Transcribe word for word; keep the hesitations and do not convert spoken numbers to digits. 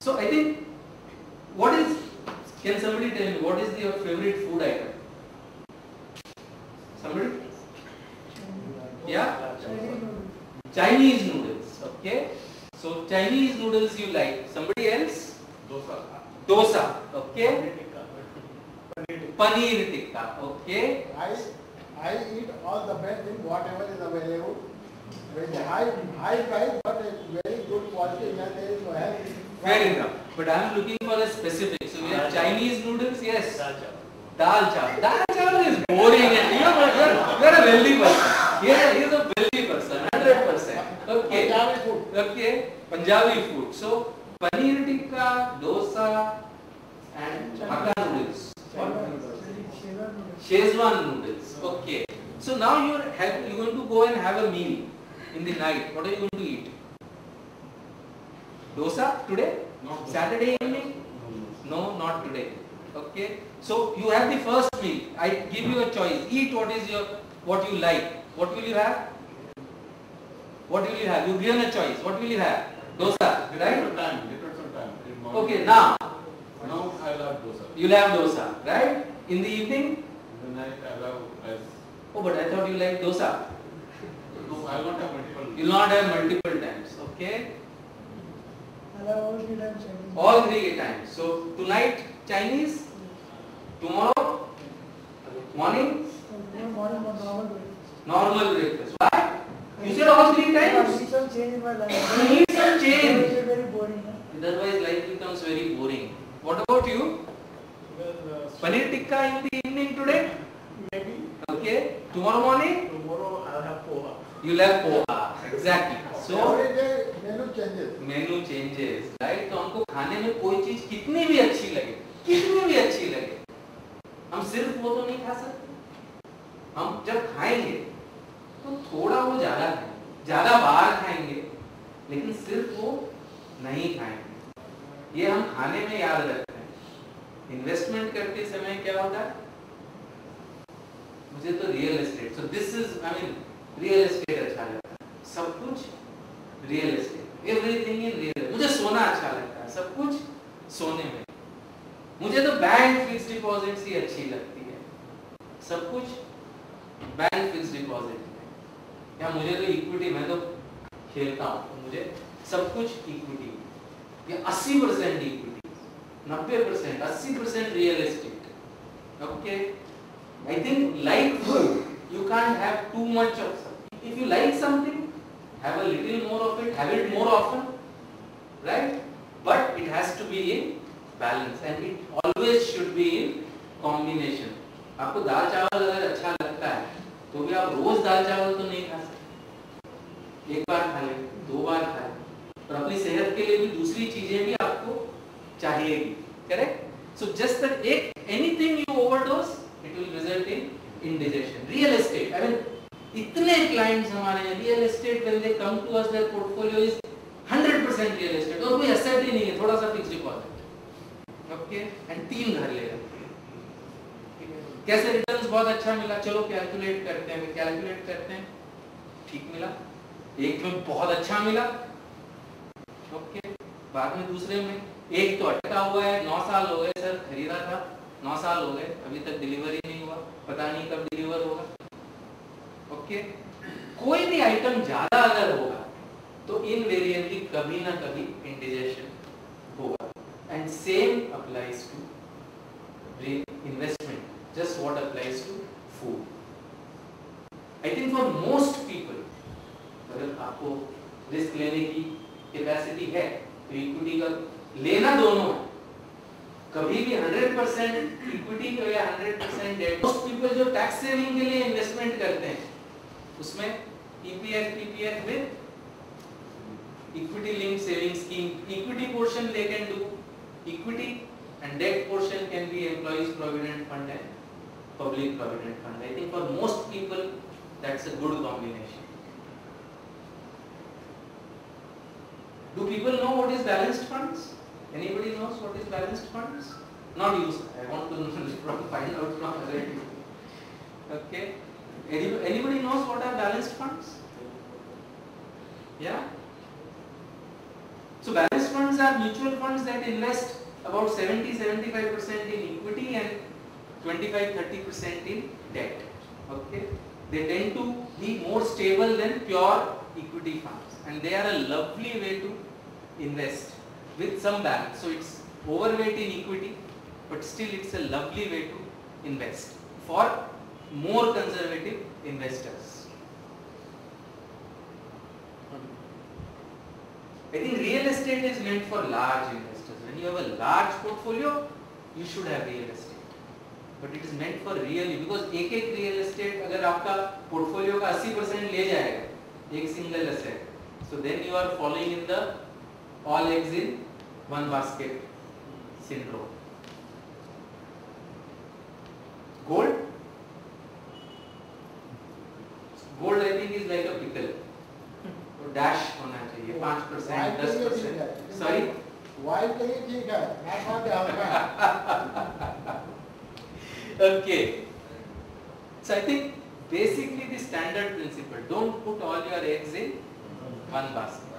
So I think, what is, can somebody tell me what is your favorite food item? Somebody? Yeah? Chinese noodles. Okay. So Chinese noodles you like. Somebody else? Dosa. Dosa. Okay. Paneer tikka. Okay. I I eat all the best in whatever is available. With high high price, but very good quality. There is no health. Fair enough. But I am looking for a specific. So we have Chinese noodles. Yes. Dal chawal. Dal chawal. Dal chawal is boring. And you are you are a wealthy person. He is a, he is a wealthy person. Hundred percent. Okay. Punjabi food. Okay. Punjabi food. So paneer tikka, dosa, and Hakka noodles. Szechuan noodles. Okay. So now you are you going to go and have a meal in the night. What are you going to eat? Dosa today? No. Saturday evening? No, not today. Okay. So you have the first meal. I give you a choice. Eat what is your what you like. What will you have? What will you have? You given a choice. What will you have? Dosa, Depends right? on time. Depends on time. In morning- Okay. Now Now I love dosa. you'll have dosa, right? In the evening? In the night I love rice. Oh, but I thought you liked dosa. No, I want have multiple. You'll not have multiple times. Okay. All three times. All three times. So tonight Chinese. Tomorrow morning Morning was normal breakfast. normal breakfast. Why? You said all three I times. need some change in my life. You need some change. It's very boring. Huh? Otherwise life becomes very boring. What about you? Well, uh, Paneer tikka in the evening today? maybe Okay. Tomorrow morning? tomorrow I'll have poha. You'll have poha. Exactly. So Every day menu changes. Menu changes, right? तो हमको खाने में कोई चीज कितनी भी अच्छी लगे, कितनी भी अच्छी लगे, हम सिर्फ वो तो नहीं खा सकते। हम जब खाएंगे तो थोड़ा वो ज्यादा खाएंगे, ज्यादा बार खाएंगे, लेकिन सिर्फ वो नहीं खाएंगे। ये हम खाने में याद रखते हैं। इन्वेस्टमेंट करते समय क्या होता है? मुझे तो real estate, so this is I mean real estate अच्छा लगता है, सब कुछ real estate, everything in real. मुझे सोना अच्छा लगता है, सब कुछ सोने में। मुझे तो बैंक फिक्स डिपॉजिट्स ही अच्छी लगती है, सब कुछ बैंक फिक्स डिपॉजिट में। या मुझे तो इक्विटी, मैं तो खेलता हूँ तो मुझे सब कुछ इक्विटी, या अस्सी परसेंट इक्विटी, नब्बे परसेंट, अस्सी percent real estate. Okay, I think like food, you can't have too much of something. If you like something, have a little more of it, have it more often, right? But it has to be in balance, and it always should be in combination. आपको दाल चावल अगर अच्छा लगता है तो भी आप रोज दाल चावल तो नहीं खा सकते, एक बार खा लें, दो बार खा लें, और अपनी सेहत के लिए भी दूसरी चीजें भी आपको चाहिएगी, correct? So just that anything you overdose, it will result in indigestion. Real estate, I mean, इतने clients हमारे हैं, real estate when they come to us, their portfolio is one hundred percent real estate, और कोई asset ही नहीं है, थोड़ा सा fixed deposit, okay, and तीन घर ले रखे हैं। कैसे रिटर्न्स बहुत अच्छा मिला, चलो कैलकुलेट करते हैं, कैलकुलेट करते हैं, ठीक मिला, एक में बहुत अच्छा मिला, ओके, बाद में दूसरे में एक तो अटका हुआ है, नौ साल हो गए सर, खरीदा था, नौ साल हो गए, अभी तक डिलीवरी नहीं हुआ, पता नहीं कब डिलीवर होगा। ओके, कोई भी आइटम ज्यादा अगर होगा तो इनवेरिएबली कभी ना कभी इंडिजेशन होगा, and same applies to investment, just what applies to food. I think for most people, अगर आपको रिस्क लेने की कैपेसिटी है तो इक्विटी का लेना दोनों है, कभी भी हंड्रेड परसेंट इक्विटी या hundred percent debt. Most people जो टैक्स सेविंग के लिए इन्वेस्टमेंट करते हैं उसमें EPF PPF with equity linked saving scheme, equity portion they can do equity and debt portion can be employees provident fund and public provident fund. I think for most people that's a good combination. Do people know what is balanced funds? Anybody knows what is balanced funds? Not you, sir. I want to find out from other people. Okay. Any, anybody knows what are balanced funds? Yeah? So balanced funds are mutual funds that invest about seventy to seventy-five percent in equity and twenty-five to thirty percent in debt. Okay, they tend to be more stable than pure equity funds, and they are a lovely way to invest with some balance. So it's overweight in equity, but still it's a lovely way to invest for more conservative investors. I think real estate is meant for large investors. When you have a large portfolio, you should have real estate. But it is meant for really, because एक एक real estate अगर आपका portfolio का eighty percent ले जाएगा एक single asset, so then you are falling in the all eggs in one basket syndrome. Gold, gold I think is like a pickle. तो dash होना चाहिए five percent, ten percent. Sorry. White के लिए ठीक है, ना खा के हल्का. Okay. So I think basically the standard principle, don't put all your eggs in one basket.